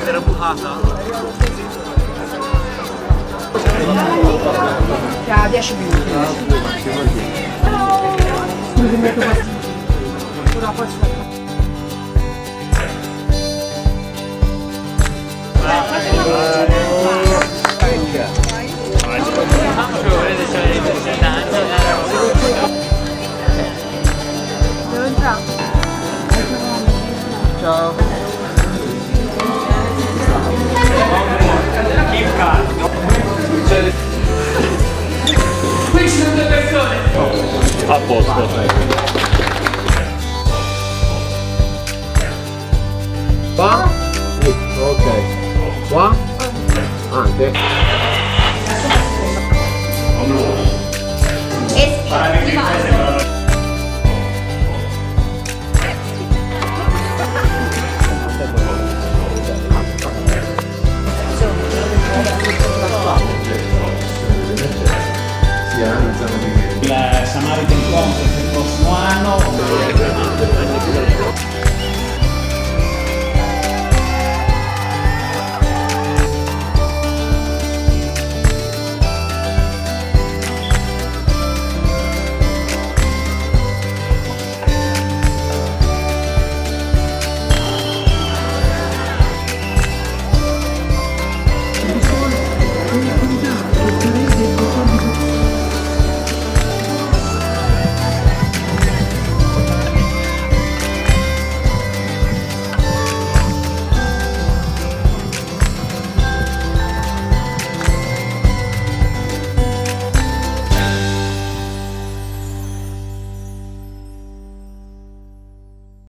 Era bucata? Tra 10 minuti. Scusi, metto questo. Ora poi aspetta. Ciao. Qui ci sono due persone. A posto. Qua? Ok. Qua? Anche. E